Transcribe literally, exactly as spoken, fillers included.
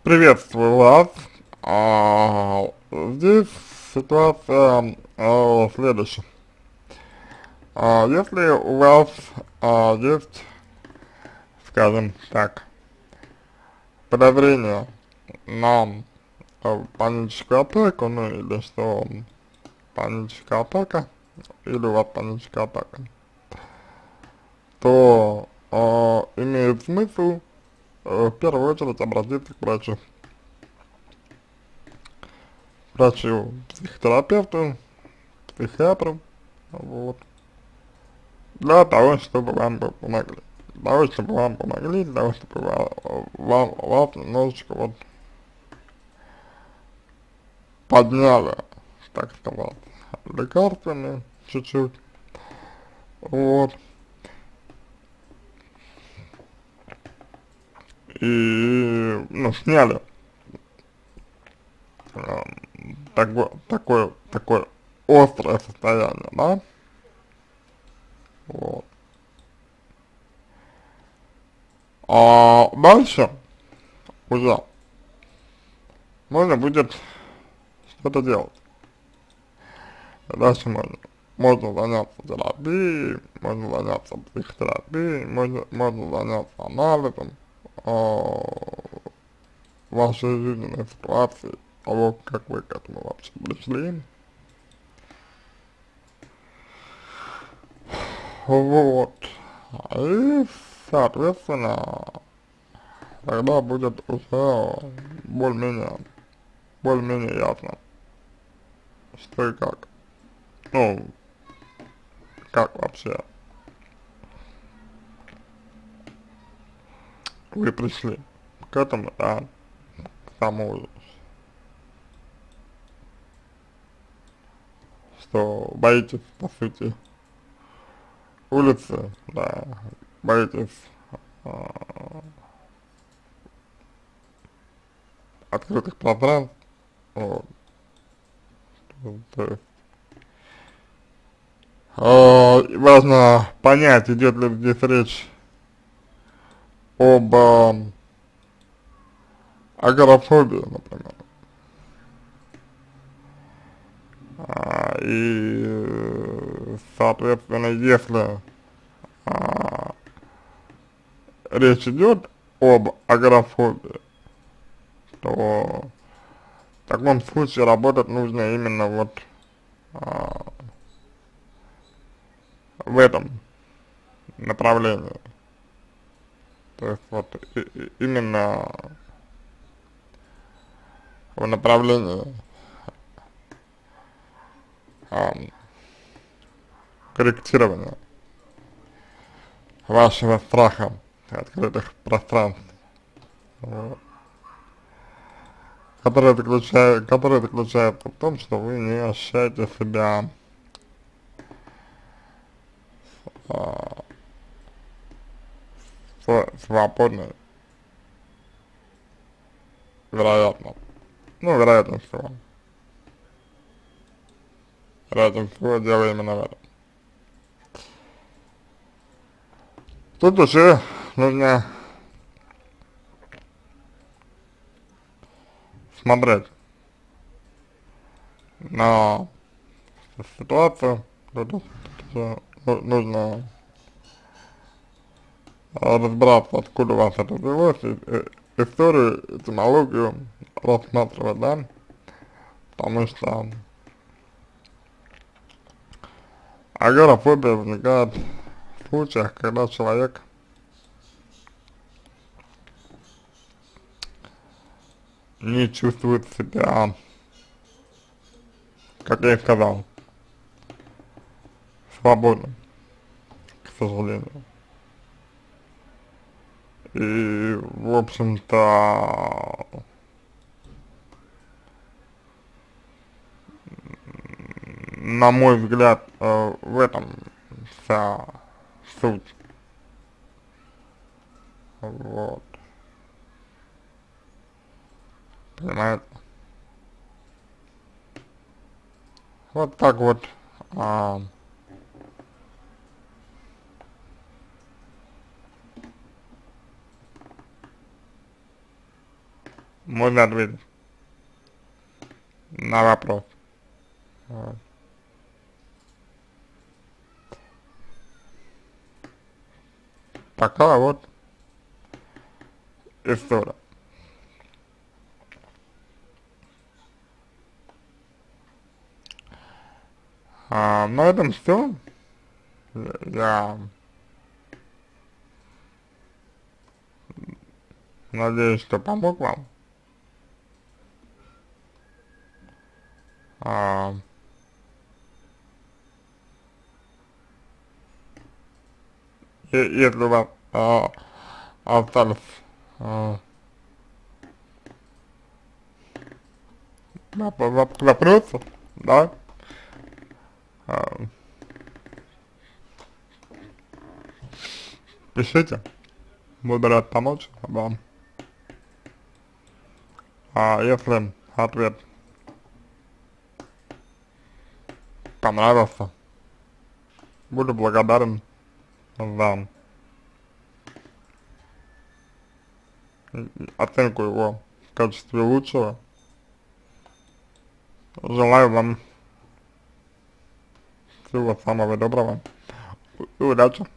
Приветствую вас. А, здесь ситуация а, следующая. А, если у вас а, есть, скажем так, подозрение на а, паническую атаку, ну или что паническая атака, или у вас паническая атака, то а, имеет смысл э, в первую очередь обратиться к врачу. Врачу, психотерапевту, психиатру, вот. Для того, чтобы вам бы помогли. Для того, чтобы вам помогли, для того, чтобы ва- вам, вас немножечко вот подняли, так сказать, лекарствами чуть-чуть, вот, и, ну, сняли э, такое, такое, такое острое состояние, да, вот. А дальше уже можно будет что-то делать. Дальше можно, можно заняться терапией, можно заняться психотерапией, можно, можно заняться анализом э, вашей жизненной ситуации, того, как вы к этому вообще пришли. Вот. И, соответственно, тогда будет уже более-менее, более-менее ясно, что и как. Ну, как вообще вы пришли к этому, да, к тому, что боитесь, по сути, улицы, да, боитесь а, открытых пространств, вот, то есть, а, важно понять, идет ли здесь речь об а, агорафобии, например, а, и, соответственно, если а, речь идет об агорафобии, то в таком случае работать нужно именно вот а, в этом направлении. То есть вот и, и, именно в направлении а, корректирования вашего страха открытых пространств, вот, которое заключает, которое заключается в том, что вы не ощущаете себя а, свободной, вероятно, ну, вероятно всего, вероятно всего дело именно в этом. Тут уже нужно смотреть на ситуацию, тут, тут, тут нужно разбираться, откуда у вас это взялось, и, и, историю, этимологию рассматривать, да, потому что агорафобия возникает в случаях, когда человек не чувствует себя, как я и сказал, свободным, к сожалению. И, в общем-то, на мой взгляд, э, в этом вся суть. Вот. Понимаете? Вот так вот. А, можно ответить на вопрос. Вот. Такая вот история. А, на этом все. Я надеюсь, что помог вам. А, и, если у вас а, остались а, воп- воп- вопросы, да, а, пишите, буду рад помочь вам. А если ответ понравился, буду благодарен за оценку его в качестве лучшего. Желаю вам всего самого доброго и удачи.